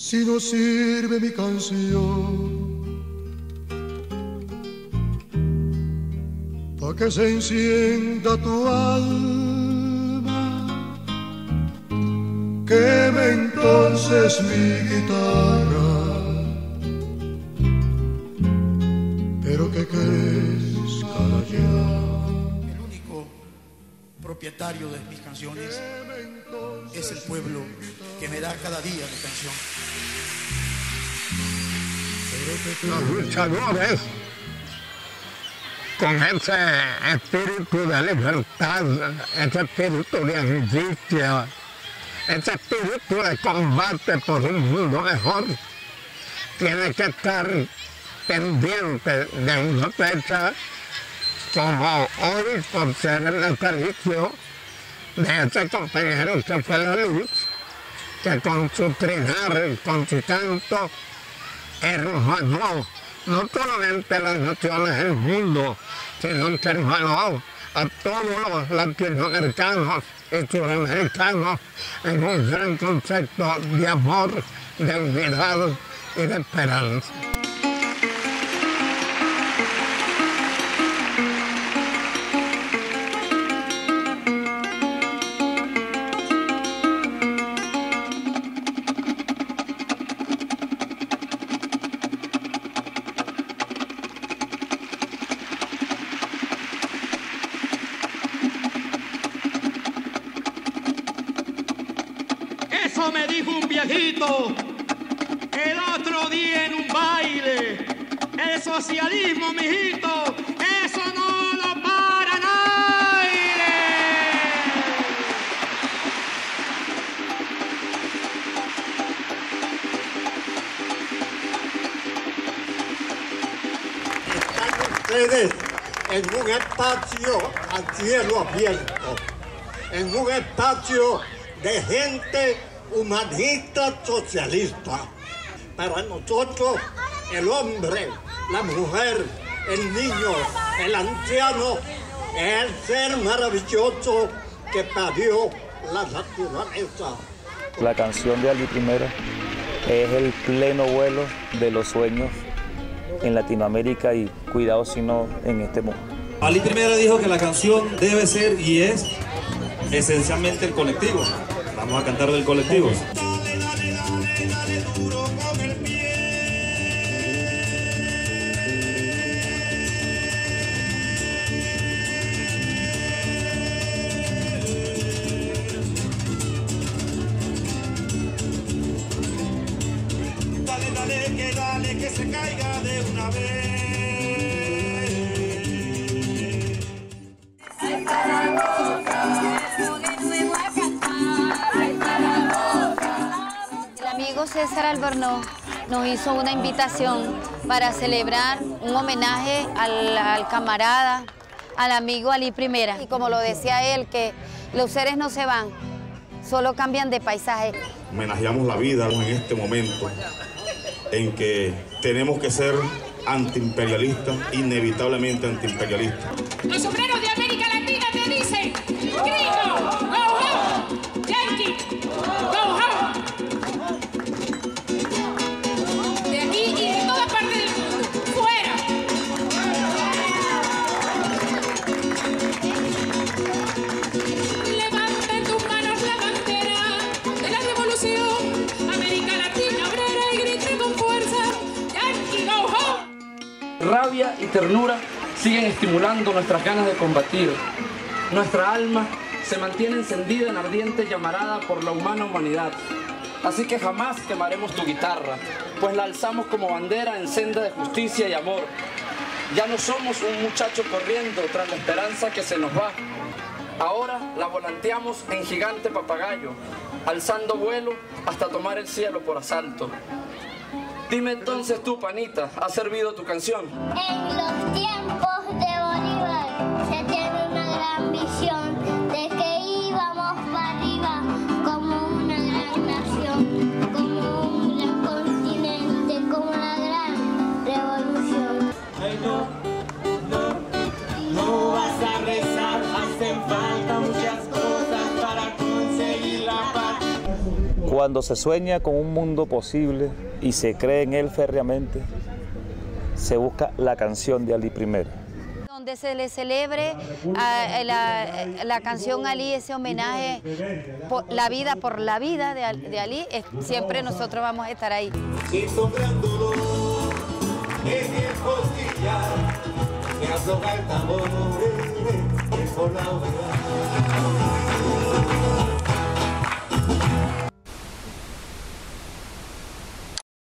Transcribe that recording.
si no sirve mi canción pa' que se encienda tu alma, queme entonces mi guitarra, pero que crezca ya. El único propietario de mis canciones es el pueblo que me da cada día mi canción. Los luchadores, con ese espíritu de libertad, ese espíritu de ambición, ese espíritu de combate por un mundo mejor, tiene que estar pendiente de una fecha como hoy, por ser el natalicio de ese compañero que fue la luz, que con su trinar, con su canto, hermanó no solamente las naciones del mundo, sino que hermanó a todos los latinoamericanos y sudamericanos en un gran concepto de amor, de unidad y de esperanza. Eso me dijo un viejito el otro día en un baile. El socialismo, mijito, eso no lo para nadie. Están ustedes en un espacio a cielo abierto, en un espacio de gente humanista socialista. Para nosotros, el hombre, la mujer, el niño, el anciano, es el ser maravilloso que parió la naturaleza. La canción de Ali Primera es el pleno vuelo de los sueños en Latinoamérica y cuidado si no en este mundo. Ali Primera dijo que la canción debe ser y es esencialmente el colectivo. Vamos a cantar del colectivo. Dale duro con el pie. Dale que se caiga de una vez. César Albornoz nos hizo una invitación para celebrar un homenaje al camarada, al amigo Ali Primera. Y como lo decía él, que los seres no se van, solo cambian de paisaje. Homenajeamos la vida en este momento en que tenemos que ser antiimperialistas, inevitablemente antiimperialistas. Los obreros de América Latina te dicen, gringo, go home, yankee, go home. De aquí y de toda parte del mundo, fuera. Levanten tus manos la bandera de la revolución, América Latina obrera, y griten con fuerza, yankee, go home. Rabia y ternura siguen estimulando nuestras ganas de combatir. Nuestra alma se mantiene encendida en ardiente llamarada por la humana humanidad. Así que jamás quemaremos tu guitarra, pues la alzamos como bandera en senda de justicia y amor. Ya no somos un muchacho corriendo tras la esperanza que se nos va. Ahora la volanteamos en gigante papagayo, alzando vuelo hasta tomar el cielo por asalto. Dime entonces tú, panita, ¿ha servido tu canción? En los tiempos de Bolívar se tiene una gran visión de que íbamos para arriba como una gran nación, como un gran continente, como la gran revolución. Ay, no vas a rezar, hacen falta muchas cosas para conseguir la paz. Cuando se sueña con un mundo posible y se cree en él férreamente, se busca la canción de Ali I. Donde se le celebre la canción Ali, ese homenaje por la vida de Ali, siempre nosotros vamos a estar ahí. Que afloja el tambor, es por la hoguera.